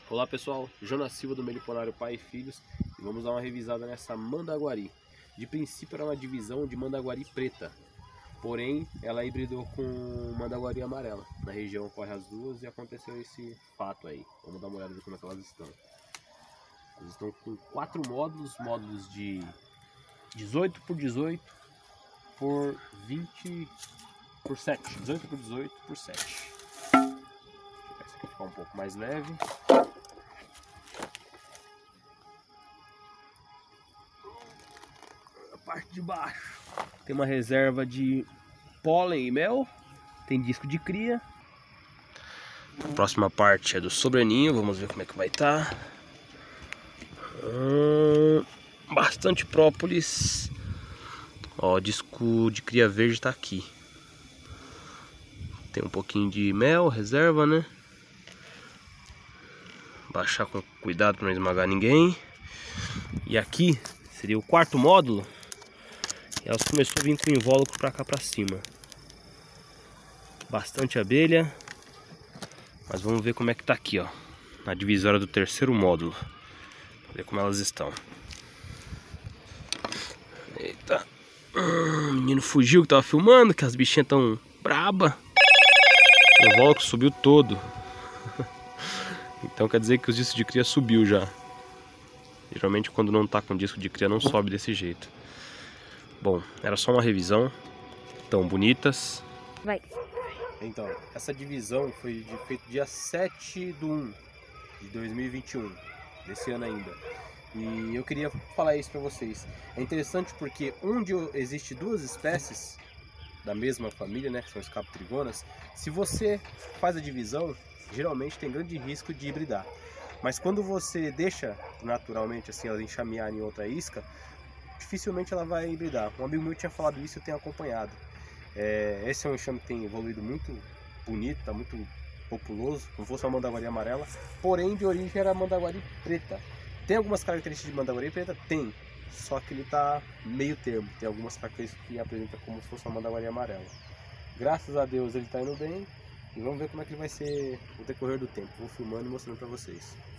Olá pessoal, Jonas Silva do Meliponário Pai e Filhos e vamos dar uma revisada nessa Mandaguari. De princípio era uma divisão de Mandaguari preta, porém ela hibridou com Mandaguari amarela. Na região ocorre as duas e aconteceu esse fato aí. Vamos dar uma olhada de como é que elas estão. Elas estão com 4 módulos de 18 por 18 por 20 por 7, 18 por 18 por 7. Essa aqui ficar um pouco mais leve. A parte de baixo tem uma reserva de pólen e mel, tem disco de cria. A próxima parte é do sobreninho, vamos ver como é que vai estar. Bastante própolis. Ó, disco de cria verde tá aqui. Tem um pouquinho de mel, reserva, né? Baixar com cuidado para não esmagar ninguém. E aqui seria o 4º módulo. E elas começou a vir com invólucro para cá para cima. Bastante abelha. Mas vamos ver como é que tá aqui, ó. Na divisória do 3º módulo. Ver como elas estão. Eita. O menino fugiu que tava filmando, que as bichinhas tão braba. O invólucro subiu todo. Então quer dizer que os discos de cria subiu já. Geralmente quando não tá com disco de cria não sobe desse jeito. Bom, era só uma revisão. Tão bonitas. Vai. Então, essa divisão foi feita dia 7/1 de 2021, desse ano ainda. E eu queria falar isso pra vocês. É interessante porque onde existe 2 espécies da mesma família, né, que são as captrigonas, se você faz a divisão, geralmente tem grande risco de hibridar. Mas quando você deixa naturalmente assim elas enxamearem em outra isca, dificilmente ela vai hibridar. Um amigo meu tinha falado isso e eu tenho acompanhado. Esse é um enxame que tem evoluído muito bonito, tá muito populoso, como fosse uma Mandaguari amarela, porém de origem era Mandaguari preta. Tem algumas características de Mandaguari preta? Tem, só que ele tá meio termo, tem algumas características que apresenta como se fosse uma Mandaguari amarela. Graças a Deus ele tá indo bem e vamos ver como é que vai ser o decorrer do tempo. Vou filmando e mostrando pra vocês.